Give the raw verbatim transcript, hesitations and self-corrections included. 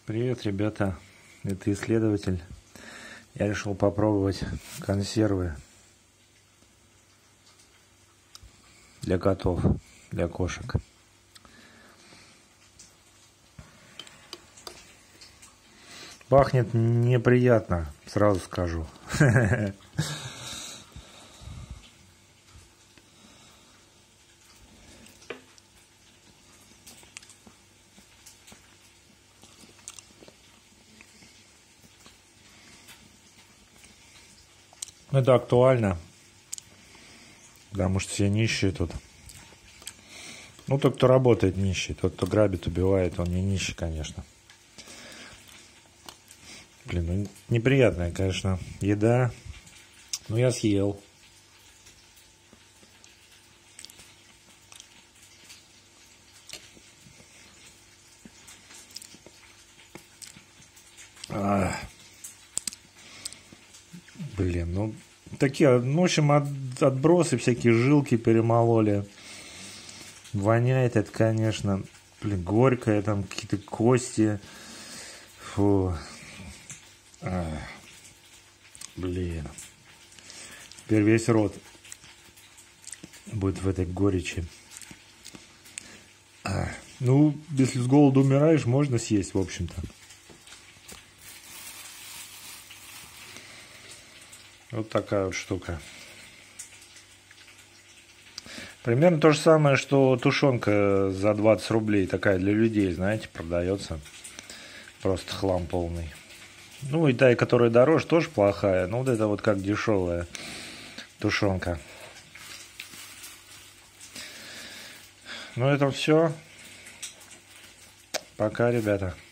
Привет, ребята, это исследователь. Я решил попробовать консервы для котов, для кошек. Пахнет неприятно, сразу скажу. Это актуально, потому что все нищие тут. Ну, тот, кто работает, нищий. Тот, кто грабит, убивает, он не нищий, конечно. Блин, ну, неприятная, конечно, еда. Но я съел. Ах. Блин, ну, такие, ну, в общем, от, отбросы, всякие жилки перемололи. Воняет это, конечно, блин, горькое, там какие-то кости. Фу. Ах. Блин. Теперь весь рот будет в этой горечи. Ах. Ну, если с голоду умираешь, можно съесть, в общем-то. Вот такая вот штука. Примерно то же самое, что тушенка за двадцать рублей. Такая для людей, знаете, продается. Просто хлам полный. Ну и та, которая дороже, тоже плохая. Но вот это вот как дешевая тушенка. Ну это все. Пока, ребята.